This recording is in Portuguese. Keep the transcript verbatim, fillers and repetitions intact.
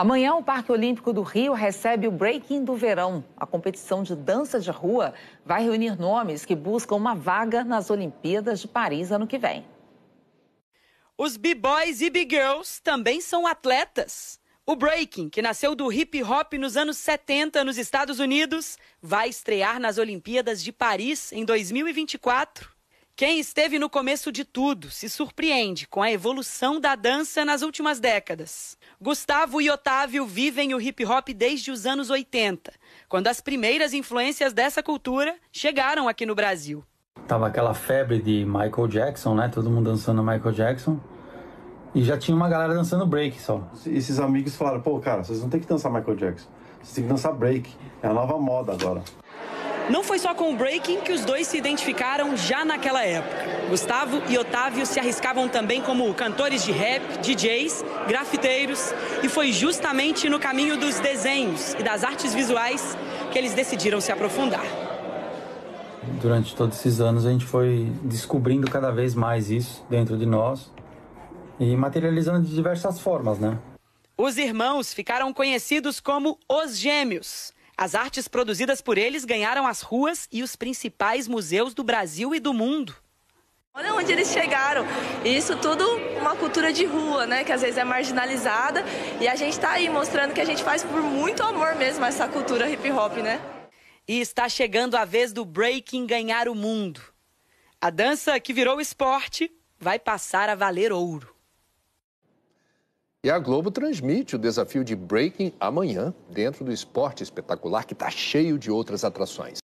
Amanhã, o Parque Olímpico do Rio recebe o Breaking do Verão. A competição de dança de rua vai reunir nomes que buscam uma vaga nas Olimpíadas de Paris ano que vem. Os B-Boys e B-Girls também são atletas. O breaking, que nasceu do hip hop nos anos setenta nos Estados Unidos, vai estrear nas Olimpíadas de Paris em dois mil e vinte e quatro. Quem esteve no começo de tudo se surpreende com a evolução da dança nas últimas décadas. Gustavo e Otávio vivem o hip hop desde os anos oitenta, quando as primeiras influências dessa cultura chegaram aqui no Brasil. Tava aquela febre de Michael Jackson, né? Todo mundo dançando Michael Jackson. E já tinha uma galera dançando break só. Esses amigos falaram, pô, cara, vocês não tem que dançar Michael Jackson. Vocês têm que dançar break. É a nova moda agora. Não foi só com o breaking que os dois se identificaram já naquela época. Gustavo e Otávio se arriscavam também como cantores de rap, D Js, grafiteiros. E foi justamente no caminho dos desenhos e das artes visuais que eles decidiram se aprofundar. Durante todos esses anos a gente foi descobrindo cada vez mais isso dentro de nós e materializando de diversas formas, né? Os irmãos ficaram conhecidos como Os Gêmeos. As artes produzidas por eles ganharam as ruas e os principais museus do Brasil e do mundo. Olha onde eles chegaram. Isso tudo uma cultura de rua, né? Que às vezes é marginalizada. E a gente está aí mostrando que a gente faz por muito amor mesmo essa cultura hip hop, né? E está chegando a vez do breaking ganhar o mundo. A dança que virou esporte vai passar a valer ouro. E a Globo transmite o desafio de breaking amanhã, dentro do Esporte Espetacular, que está cheio de outras atrações.